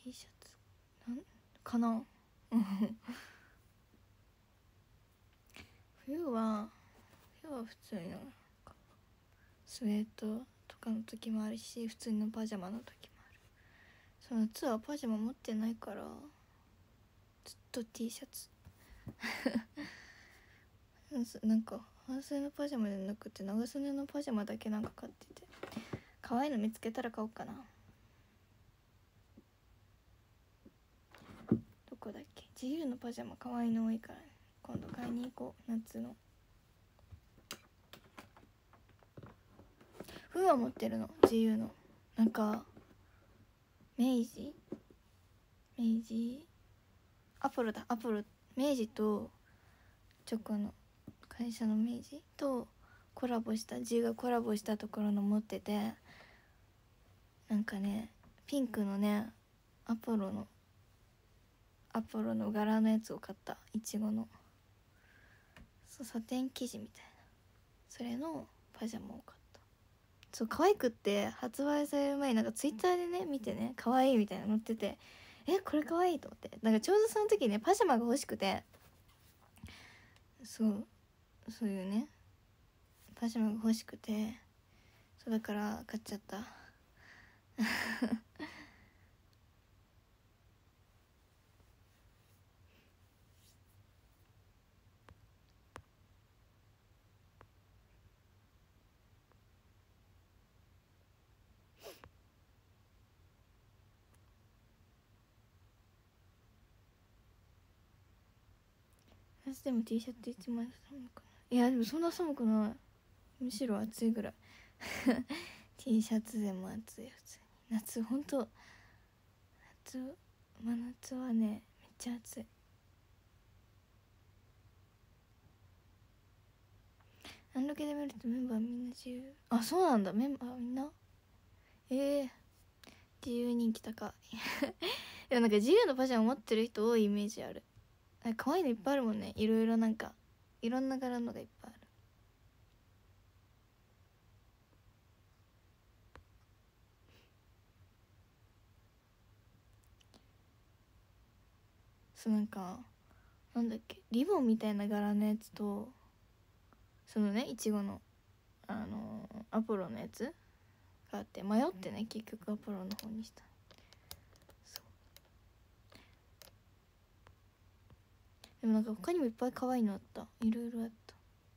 T シャツなんかな冬は普通のスウェットとかの時もあるし、普通のパジャマの時もある。その夏はパジャマ持ってないからずっと T シャツなんか半袖のパジャマじゃなくて長袖のパジャマだけなんか買ってて、可愛いの見つけたら買おうかな。どこだっけ、自由のパジャマ可愛いの多いからね、今度買いに行こう。夏の冬は持ってるの、自由のなんか明治アポロだ、アポロ、明治とチョコの会社の明治とコラボした、G がコラボしたところの持ってて、なんかねピンクのねアポロの柄のやつを買った、いちごの、そうサテン生地みたいな、それのパジャマを買った。そう可愛くって、発売される前になんかツイッターでね見てね、可愛いみたいなの載ってて、これ可愛いと思って、なんかちょうどその時ねパジャマが欲しくて、そういうねパジャマが欲しくて、そうだから買っちゃった私でも T シャツ1枚寒くない？いやでもそんな寒くない、むしろ暑いぐらいT シャツでも暑い、普通に夏、ほんと真夏はねめっちゃ暑い。アンロケで見るとメンバーみんな自由、あそうなんだ、メンバーみんな自由人気高いでもなんか自由のパジャマ持ってる人多いイメージある。可愛いのいっぱいあるもんね、いろいろ、なんかいろんな柄のがいっぱいある。そうなんかなんだっけ、リボンみたいな柄のやつと、そのねいちごのアポロのやつがあって、迷ってね結局アポロの方にした。でもなんか他にもいっぱい可愛いのあった、いろいろあった。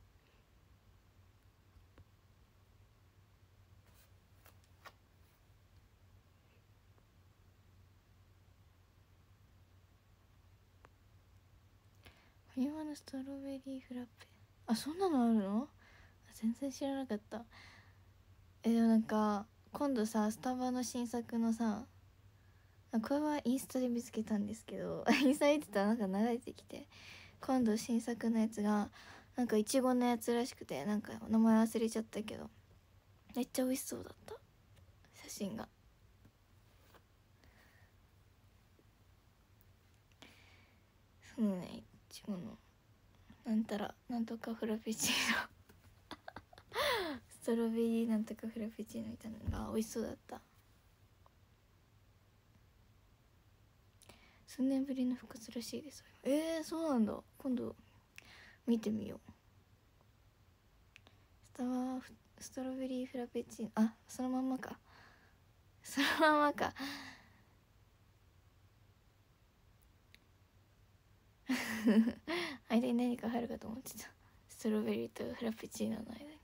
ファミマのストロベリーフラッペ、あそんなのあるの？全然知らなかった。でもなんか今度さ、スタバの新作のさ、これはインスタで見つけたんですけどインスタ見てたらなんか流れてきて、今度新作のやつがなんかいちごのやつらしくて、なんか名前忘れちゃったけどめっちゃ美味しそうだった、写真が。そのねいちごのなんたらなんとかフラペチーノストロベリーなんとかフラペチーノみたいなのが美味しそうだった。数年ぶりの復活らしいです。そうなんだ、今度見てみよう。ストロベリーフラペチーノ、あそのまんまか、そのままか間に何か入るかと思ってた、ストロベリーとフラペチーノの間に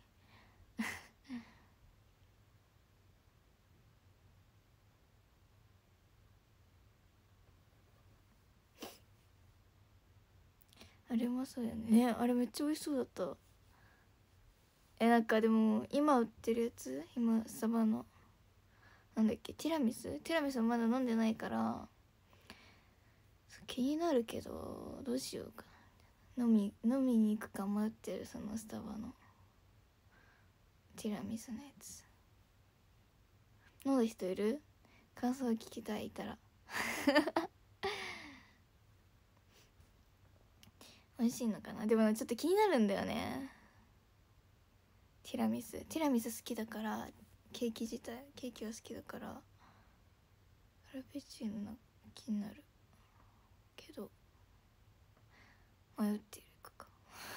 あれもそうやね、あれめっちゃ美味しそうだった。なんかでも今売ってるやつ、今スタバのなんだっけ、ティラミスはまだ飲んでないから気になるけどどうしようかな、飲みに行くか迷ってる、そのスタバのティラミスのやつ。飲んだ人いる？感想を聞きたい、いたら美味しいのかな。でもちょっと気になるんだよね、ティラミス好きだから、ケーキは好きだから、フラペチーノ気になるけど迷っているか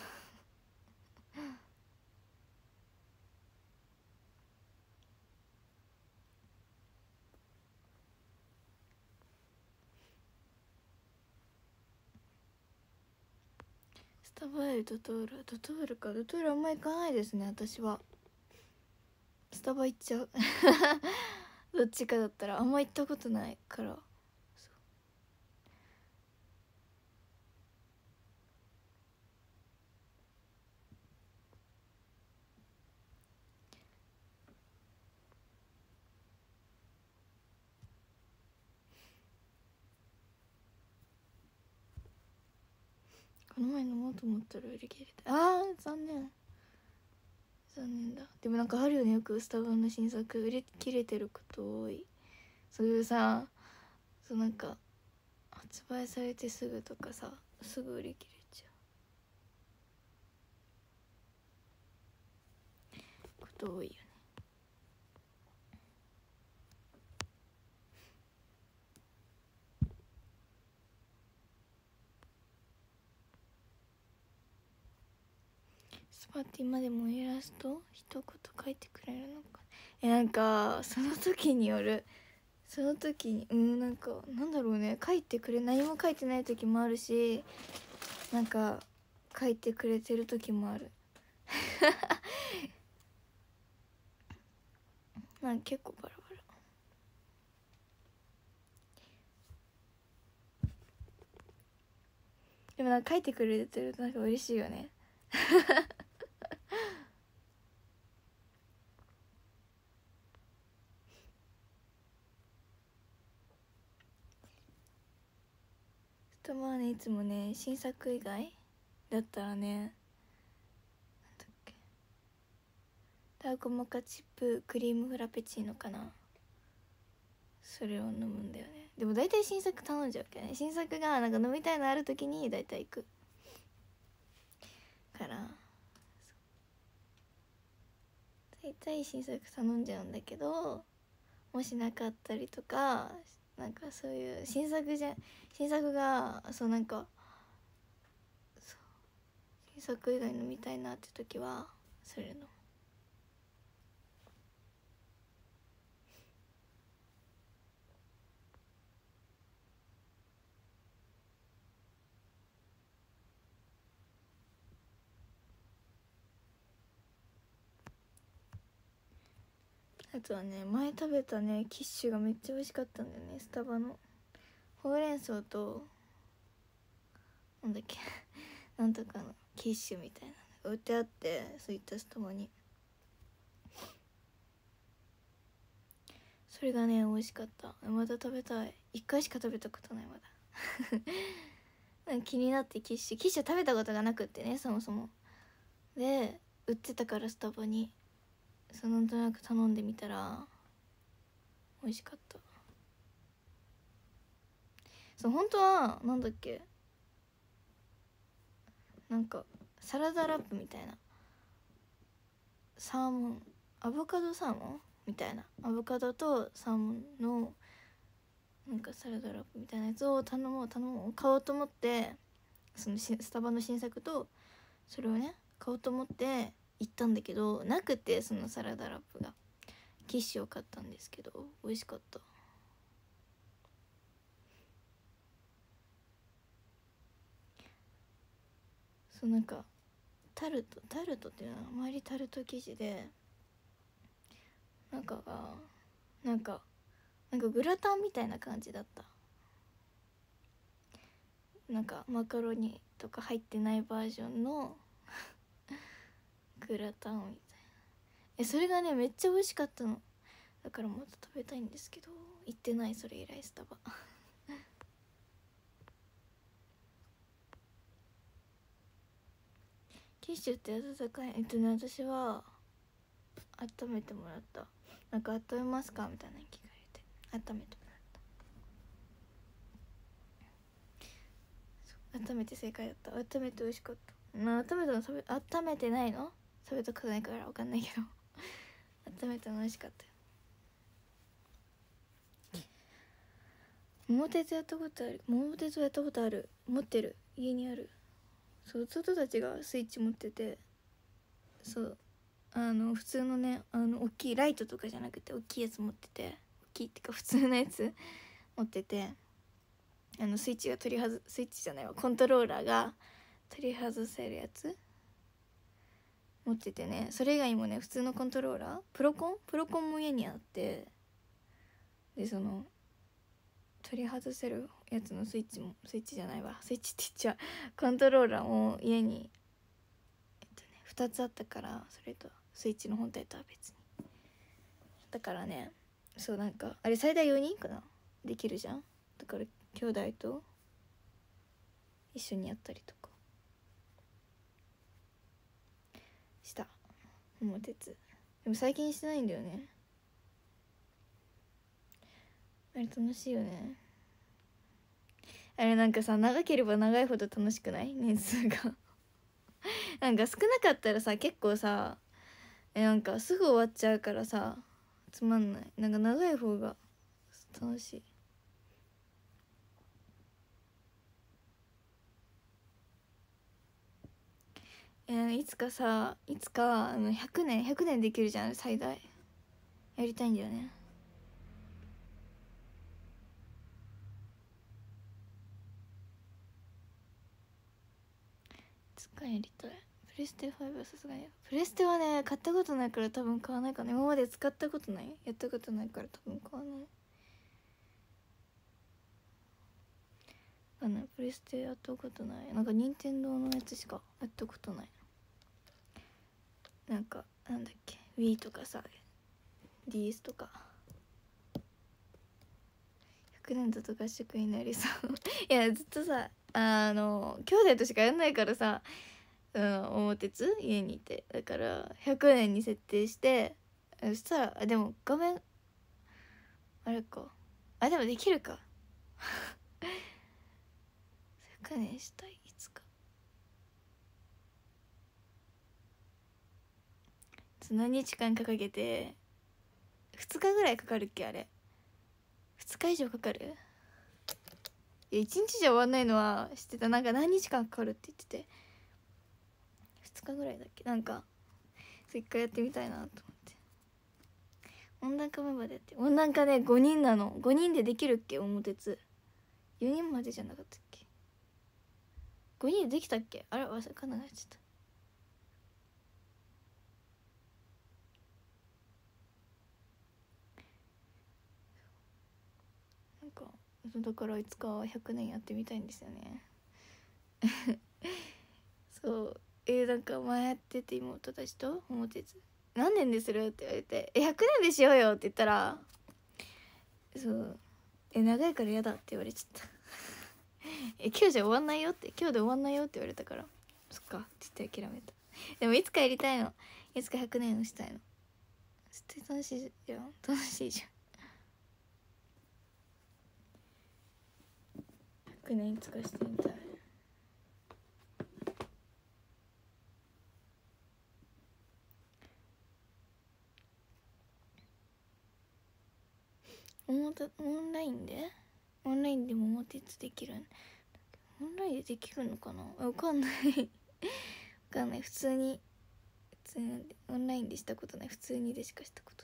スタバよりドトールか。ドトールあんま行かないですね私は。スタバ行っちゃうどっちかだったら。あんま行ったことないから。この前飲もうと思ったら売り切れて、あー残念だ。でもなんかあるよね、よくスタバの新作売り切れてること多い。そういうさ、そうなんか発売されてすぐとかさ、すぐ売り切れちゃうこと多いよね。スパって今でもイラスト一言書いてくれるのか。なんかその時による。その時になんかなんだろうね、書いてくれ、何も書いてない時もあるし、なんか書いてくれてる時もあるなんか結構バラバラ。でもなんか書いてくれてるとなんか嬉しいよねとまあね、いつもね新作以外だったらね、なんだっけ、ダークモカチップクリームフラペチーノかな、それを飲むんだよね。でも大体新作頼んじゃうけどね、新作がなんか飲みたいのある時に大体行くから、大体新作頼んじゃうんだけど、もしなかったりとか、なんかそういう新作がそうなんかそう新作以外飲みたいなって時はそれの。あとはね、前食べたねキッシュがめっちゃ美味しかったんだよね。スタバのほうれん草となんだっけなんとかのキッシュみたいなのが売ってあって、そういったスタバにそれがね美味しかった。また食べたい。1回しか食べたことないまだなんか気になってキッシュ食べたことがなくってね、そもそも。で売ってたからスタバになんとなく頼んでみたら美味しかった。そう本当はなんだっけ、なんかサラダラップみたいな、サーモンアボカドサーモンみたいな、アボカドとサーモンのなんかサラダラップみたいなやつを頼もう買おうと思って、そのスタバの新作とそれをね買おうと思って行ったんだけど、なくて、そのサラダラップが。キッシュを買ったんですけど美味しかった。そうなんかタルトっていうのは周りタルト生地で、中がなんかグラタンみたいな感じだった。なんかマカロニとか入ってないバージョンのグラタンみたいな。それがねめっちゃ美味しかったの。だからまた食べたいんですけど行ってない、それ以来スタバキッシュって温かい。私は温めてもらった。なんか温めますかみたいなに聞かれて温めてもらった。温めて正解だった。温めて美味しかった。温めたの温めてないの食べたことないから分かんないけど温めたの美味しかったよ。 桃鉄やったことある。桃鉄はやったことある。持ってる、家にある。そう、弟たちがスイッチ持ってて、そう、普通のね、大きいライトとかじゃなくて大きいやつ持ってて、大きいってか普通のやつ持ってて、スイッチがスイッチじゃないわ、コントローラーが取り外せるやつ持っててね。それ以外にもね、普通のコントローラー、プロコンも家にあって、でその取り外せるやつのスイッチじゃないわ、スイッチって言っちゃう、コントローラーも家に2つあったから、それとスイッチの本体とは別に。だからね、そうなんかあれ最大4人かなできるじゃん。だから兄弟と一緒にやったりとかした桃鉄。でも最近してないんだよね。あれ楽しいよね。あれなんかさ、長ければ長いほど楽しくない？年数がなんか少なかったらさ、結構さ、なんかすぐ終わっちゃうからさ、つまんない。なんか長い方が楽しい。いつか100年できるじゃん、最大。やりたいんだよね。いつかやりたい。プレステ5はさすがに。プレステはね、買ったことないから多分買わないかな。今まで使ったことない、やったことないから多分買わない。プレステやったことない。なんか任天堂のやつしかやったことない。なんかなんだっけ、 Wii とかさ DS とか。100年だと合宿になりそういやずっとさ、兄弟としかやんないからさ、桃鉄家にいて、だから100年に設定して、そしたらでも画面あれか、でもできるか100年したい。いつか何日間かけて、2日ぐらいかかるっけ、あれ2日以上かかる。いや1日じゃ終わんないのは知ってた。なんか何日間かかるって言ってて、2日ぐらいだっけ。なんか一回やってみたいなと思って。温暖化メンバーでやって、温暖化ね5人なの。5人でできるっけ桃鉄。4人までじゃなかったっけ。5人でできたっけ。あれ忘れかんなくなっちゃった。なんかだからいつか100年やってみたいんですよねそうなんか前やってて、妹たちと桃鉄何年でするって言われて、100年でしようよって言ったら、そう長いから嫌だって言われちゃった今日じゃ終わんないよって、今日で終わんないよって言われたから、そっかって言って諦めた。でもいつかやりたいの。いつか100年をしたいの。絶対楽しいじゃん、楽しいじゃん。100年いつかしてみたい。オンラインで桃鉄できる。オンラインでできるのかな、わかんないわかんない。普通にオンラインでしたことない。普通にでしかしたこと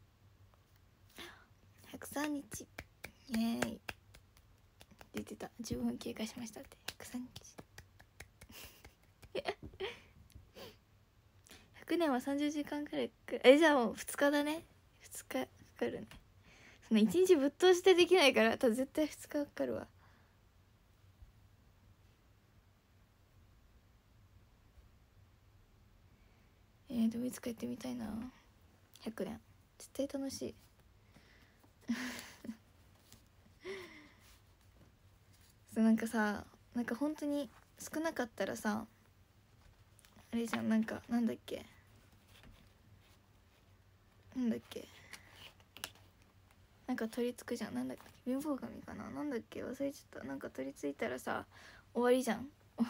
ない。103日イエーイ出てた。15分経過しましたって103日100年は30時間くらいじゃあもう2日だね。2日かかるね。その1日ぶっ通してできないから、絶対2日かかるわ。でもいつかやってみたいな。100年絶対楽しいそうなんかさ、なんか本当に少なかったらさ、あれじゃん、なんかなんだっけなんか取り付くじゃん。なんだっけ、貧乏神かな、なんだっけ忘れちゃった。なんか取り付いたらさ終わりじゃん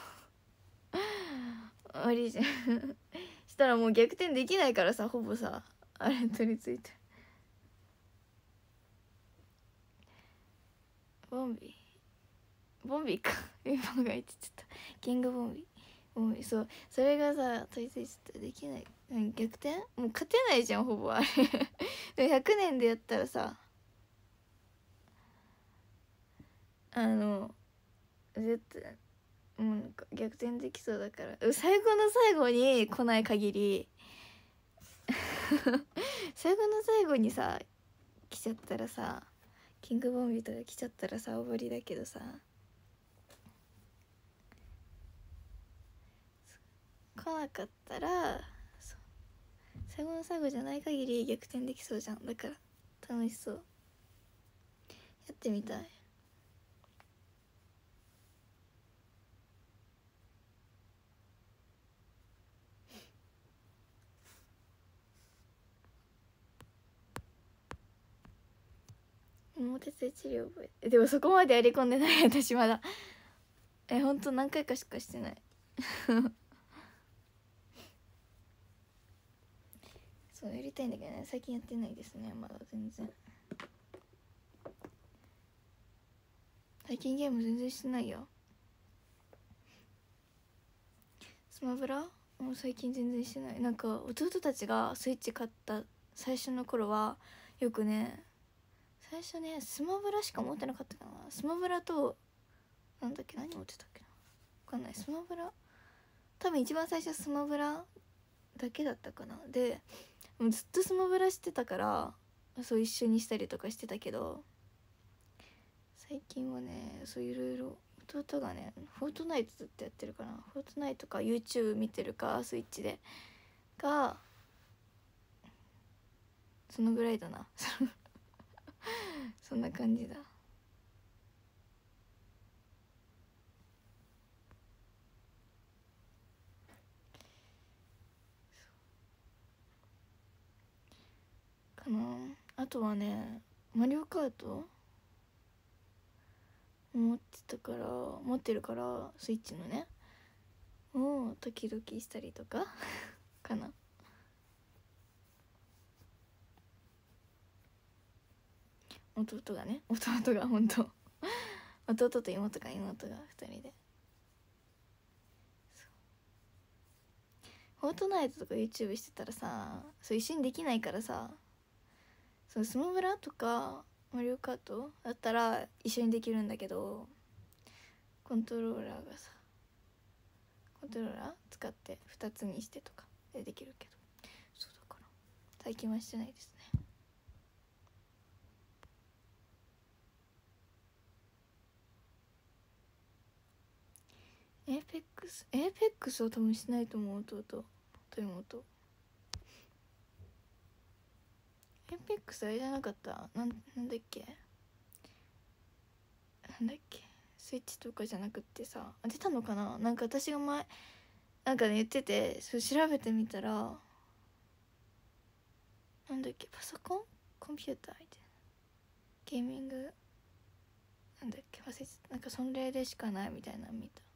終わりじゃんしたらもう逆転できないからさ、ほぼさあれ取り付いてボンビーか今が言ってちゃった。キングボンビー、そう、それがさ取り付いちゃったらできない。逆転もう勝てないじゃんほぼあれでも100年でやったらさ絶対もうなんか逆転できそうだから、最後の最後に来ない限り最後の最後にさ来ちゃったらさ、キングボンビーとか来ちゃったらさ終わりだけどさ、来なかったら最後の最後じゃない限り逆転できそうじゃん。だから楽しそう、やってみたい。表で治療覚えでもそこまでやり込んでない私まだ。ほんと何回かしかしてないそうやりたいんだけどね、最近やってないですねまだ全然。最近ゲーム全然してないよ。スマブラもう最近全然してない。なんか弟たちがスイッチ買った最初の頃はよくね、最初ねスマブラしか持ってなかったかな。スマブラとなんだっけ、何持ってたっけな、分かんない。スマブラ多分一番最初スマブラだけだったかな。でもうずっとスマブラしてたからそう一緒にしたりとかしてたけど、最近はねそういろいろ弟がねフォートナイトずっとやってるかな。フォートナイトか YouTube 見てるかスイッチでか、そのぐらいだなそんな感じだ。かな。あとはねマリオカート持ってるからスイッチのねを時々したりとかかな。弟が本当弟と妹が2人で。フォートナイトとか YouTube してたらさそう一緒にできないからさ、そうスマブラとかマリオカートだったら一緒にできるんだけど、コントローラー使って2つにしてとかでできるけど、そうだから最近はしてないですね。エーペックスは多分しないと思う。弟と妹。エーペックスあれじゃなかった、なんだっけスイッチとかじゃなくってさ、出たのかな。なんか私が前なんかね言ってて、それ調べてみたらなんだっけ、パソコンコンピューターみたいなゲーミングなんだっけ忘れてた、なんかそれでしかないみたいなの見た。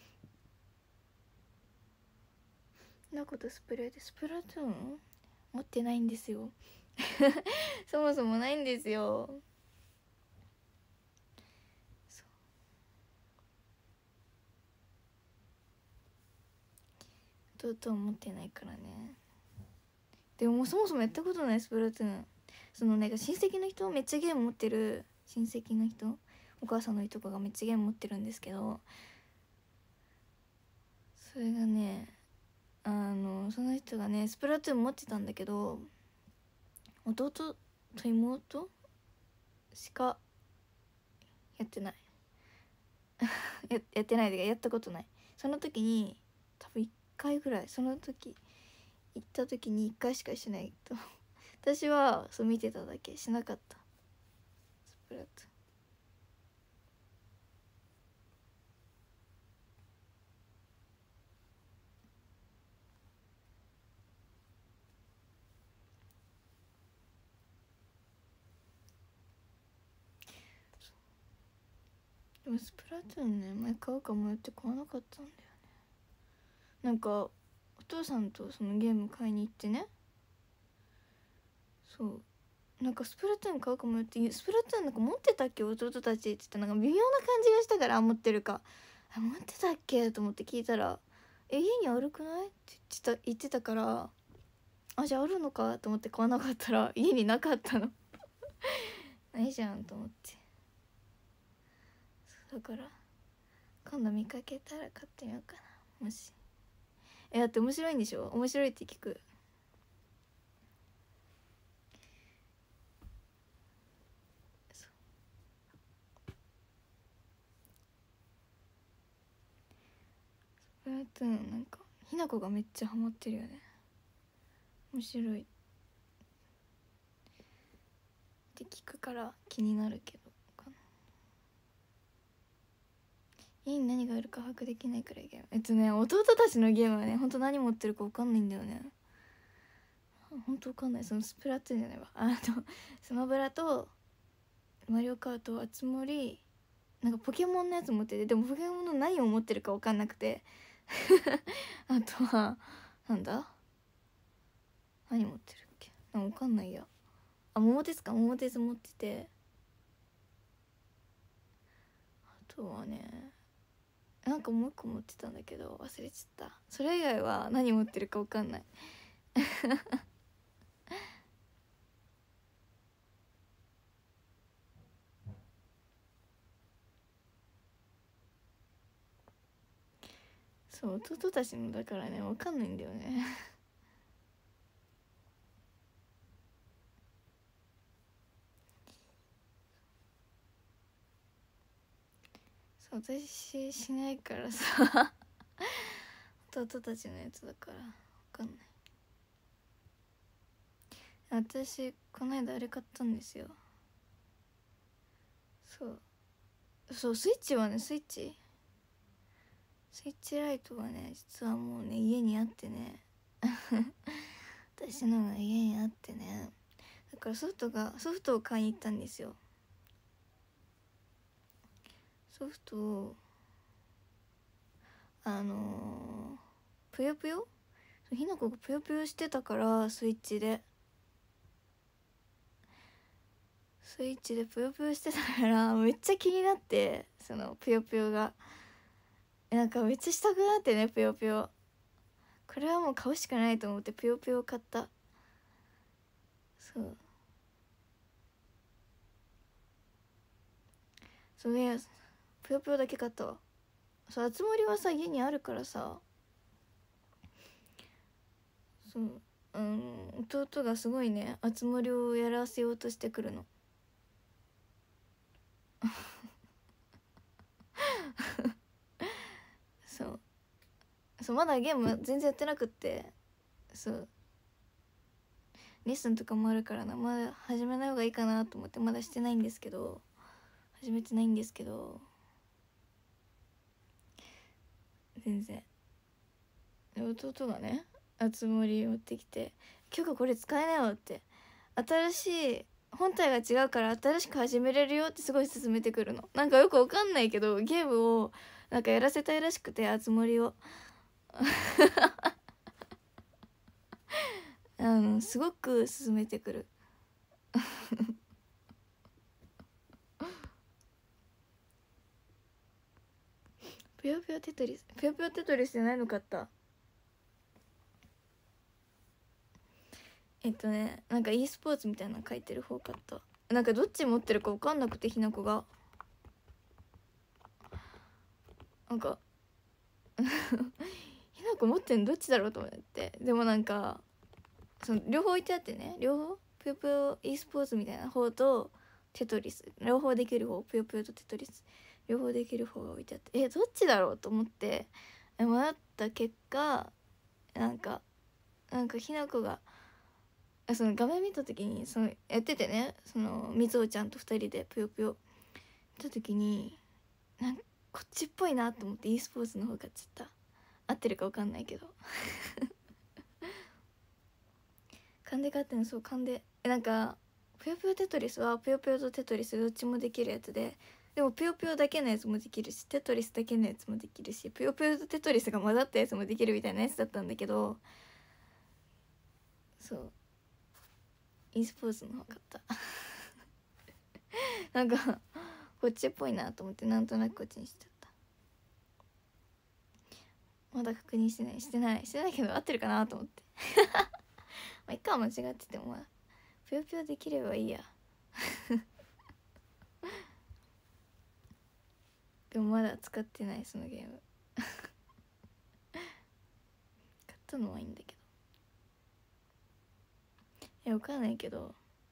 なことスプラトゥーン持ってないんですよそもそもないんですよ。弟は持ってないからね。でもそもそもやったことないスプラトゥーン。そのなんか親戚の人めっちゃゲーム持ってる親戚の人、お母さんの人とかがめっちゃゲーム持ってるんですけど、それがねその人がねスプラトゥーン持ってたんだけど、弟と妹しかやってないやってないでやったことない。その時に多分1回ぐらい、その時行った時に1回しかしないと私はそう見てただけしなかったスプラトゥーン。でもスプラトゥーンね前買うか迷って買わなかったんだよね。なんかお父さんとそのゲーム買いに行ってね、そうなんかスプラトゥーン買うかもよって、スプラトゥーンなんか持ってたっけ弟たちって言ってた。なんか微妙な感じがしたから、持ってるか持ってたっけと思って聞いたら「家にあるくない?」って言ってたから、じゃああるのかと思って買わなかったら家になかったのないじゃんと思って。だから今度見かけたら買ってみようかな、もし。だって面白いんでしょ？面白いって聞く。スプラトゥーンなんかひなこがめっちゃハマってるよね。面白いって聞くから気になるけどかな。家に何があるか把握できないくらいゲーム。弟たちのゲームはね、ほんと何持ってるか分かんないんだよね。ほんと分かんない。そのスプラトゥーンじゃないわ、スマブラとマリオカート、あつ森、なんかポケモンのやつ持ってて、でもポケモンの何を持ってるか分かんなくてあとはなんだ、何持ってるっけ、分かんないや。桃鉄か、桃鉄持ってて、あとはねなんかもう一個持ってたんだけど忘れちゃった。それ以外は何持ってるか分かんないそう、弟たちのだからね、分かんないんだよねそう、私しないからさ弟たちのやつだから分かんない。私この間あれ買ったんですよ。そうスイッチはね、スイッチライトはね、実はもうね家にあってね私のが家にあってね、だからソフトを買いに行ったんですよ。ソフトをぷよぷよ、ひなこがぷよぷよしてたから、スイッチでぷよぷよしてたからめっちゃ気になって、そのぷよぷよがなんかめっちゃしたくなってね、ぷよぷよこれはもう買うしかないと思ってぷよぷよ買った。そうね、ぷよぷよだけ買ったわ。そう、あつ森はさ家にあるからさ、そう、弟がすごいね、あつ森をやらせようとしてくるのそうまだゲーム全然やってなくって、そうレッスンとかもあるからな、まだ始めない方がいいかなと思ってまだしてないんですけど、始めてないんですけど、全然。弟がね、あつ森持ってきて「今日これ使えなよ」って、新しい本体が違うから新しく始めれるよってすごい勧めてくるの。なんかよくわかんないけどゲームをなんかやらせたいらしくて、あつ森をすごく勧めてくるぷよぷよテトリス、ぷよぷよテトリスじゃないの買った。なんか e スポーツみたいなの書いてる方買った。なんかどっち持ってるか分かんなくて、ひなこがなんかひなこ持ってんのどっちだろうと思って、でもなんかその両方置いてあってね、両方ぷよぷよ e スポーツみたいな方とテトリス両方できる方、ぷよぷよとテトリス両方できる方が置いてあって、どっちだろうと思って迷った結果、なんかひなこがその画面見た時にそのやっててね、そのみつおちゃんと2人でぷよぷよ見た時になんかこっちっぽいなと思って e スポーツの方買っちゃった。合ってるか分かんないけど勘で買ってんの。そう、勘で。なんかぷよぷよテトリスはぷよぷよとテトリスどっちもできるやつで、でもぷよぷよだけのやつもできるし、テトリスだけのやつもできるし、ぷよぷよとテトリスが混ざったやつもできるみたいなやつだったんだけど、そう e スポーツの方買ったなんかこっちっぽいなと思ってなんとなくこっちにしちゃった。まだ確認してないけど合ってるかなと思ってまあいっか、間違っててもまあぷよぷよできればいいやでもまだ使ってないそのゲーム買ったのはいいんだけど、わかんないけど、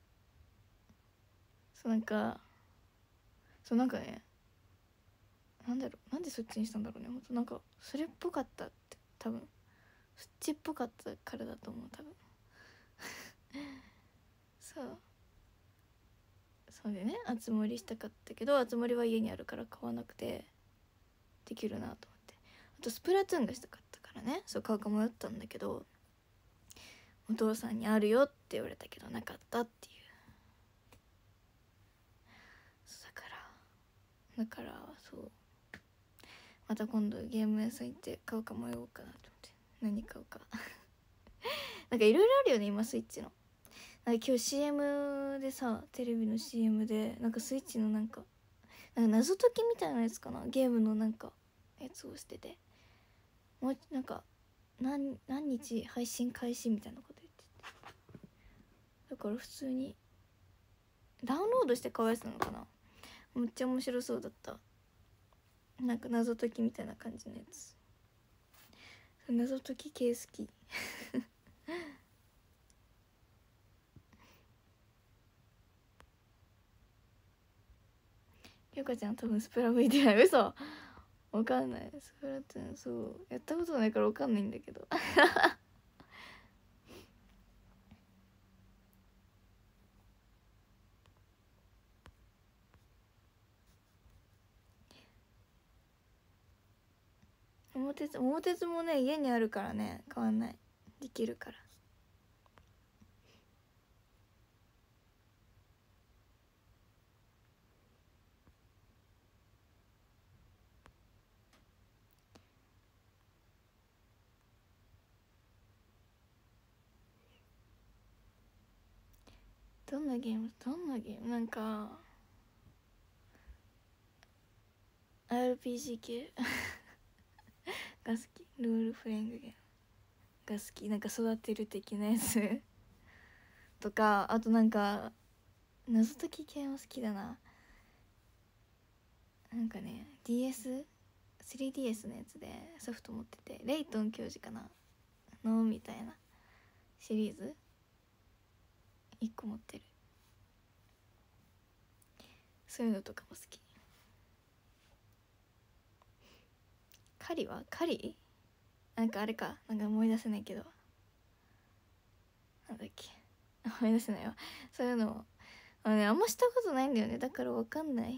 なんかね、なんだろう、なんでそっちにしたんだろうね。ほんとなんかそれっぽかったって、多分そっちっぽかったからだと思う、多分そうでね、あつ森したかったけど、あつ森は家にあるから買わなくてできるなと思って、あとスプラトゥーンがしたかったからね、そう買うか迷ったんだけど、お父さんにあるよって言われたけどなかったっていう。だからそうまた今度ゲーム屋さん行って買うか迷おうかなと思って、何買うかなんかいろいろあるよね今スイッチの。なんか今日 CM でさ、テレビの CM でなんかスイッチのなんか謎解きみたいなやつかな、ゲームのなんかやつをしてて、もうなんか何日配信開始みたいなこと言ってて、だから普通にダウンロードして買うやつなのかな。めっちゃ面白そうだった。なんか謎解きみたいな感じのやつ、謎解き系好きゆかちゃん多分スプラ向いてない。嘘、わかんない。スプラトゥーンそうやったことないからわかんないんだけど桃鉄もね家にあるからね、買わない、できるから。どんなゲームなんか RPG 系が好き、ロールプレイングゲームが好き、なんか育てる的なやつとか、あとなんか謎解き系も好きだな。なんかね 3DS のやつでソフト持ってて、レイトン教授かなのみたいなシリーズ1個持ってる。そういうのとかも好き。カリなんかあれか、なんか思い出せないけど、なんだっけ思い出せないわ。そういうのあんましたことないんだよね、だからわかんない。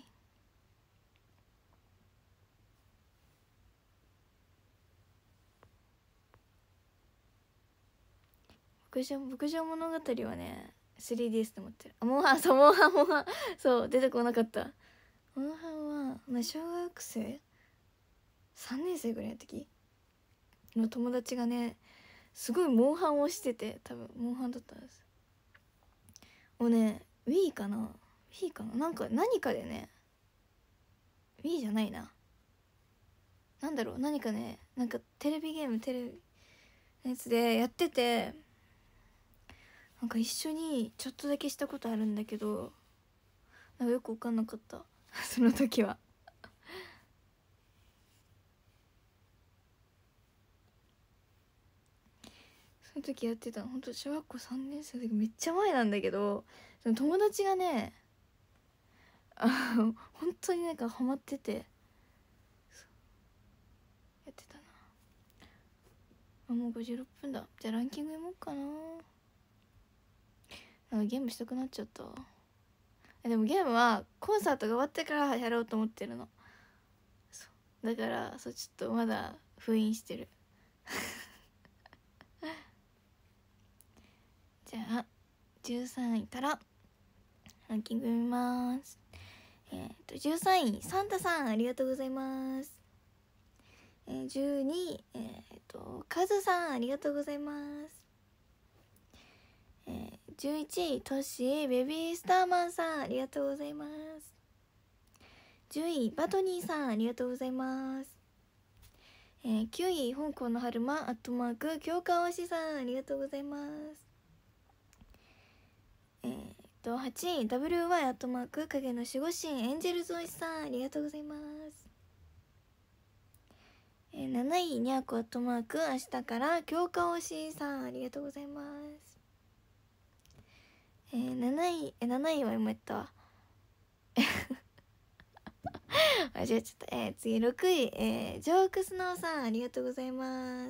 牧場物語はね 3DS で持ってる。モンハンそう出てこなかった。モンハンは、まあ、小学生3年生ぐらいの時の友達がねすごいモンハンをしてて、多分モンハンだったんです。もうね Wii かななんか何かでね Wii じゃないな、なんだろう、何かね、なんかテレビのやつでやってて、なんか一緒にちょっとだけしたことあるんだけど、なんかよく分かんなかったその時は。その時やってたのほんと小学校3年生の時、めっちゃ前なんだけど、その友達がね本当になんかハマっててやってたな。もう56分だ。じゃあランキング読もうかな。なんかゲームしたくなっちゃった。でもゲームはコンサートが終わってからやろうと思ってるの。そうだからちょっとまだ封印してるじゃあ13位からランキング見ます。13位サンタさんありがとうございます。12位カズさんありがとうございます。 11位トッシーベビースターマンさんありがとうございます。10位バトニーさんありがとうございます。9位香港の春馬アットマーク強化推しさんありがとうございます。8位 WY アットマーク影の守護神エンジェルズ推しさんありがとうございます。7位にゃこアットマーク明日から強化推しさんありがとうございます。7位は今言ったわ間違えちゃった。次6位、ジョークスノーさんありがとうございます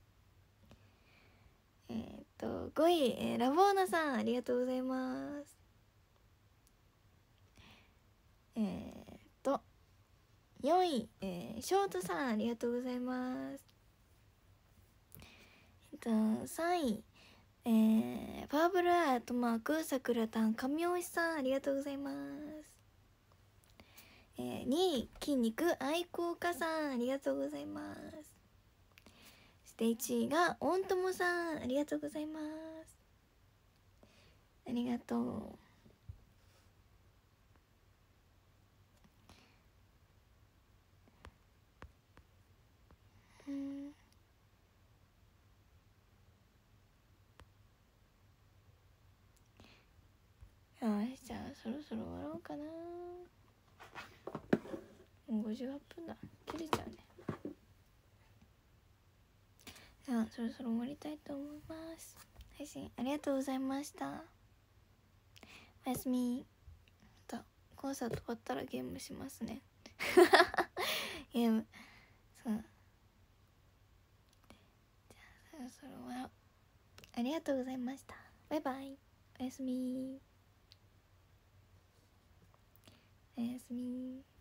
。5位、ラボーナさんありがとうございます。4位、ショートさんありがとうございます。3位、パーブルアートマークさくらたん神尾さんありがとうございます。2位筋肉愛好家さんありがとうございます。そして1位がオントモさんありがとうございます。ありがとう。よし、じゃあそろそろ終わろうかな。もう58分だ。切れちゃうね。じゃあそろそろ終わりたいと思います。配信ありがとうございました。おやすみ。またコンサート終わったらゲームしますねゲームそう。じゃあそろそろ終わろう。ありがとうございました。バイバイ。おやすみ。おやすみ。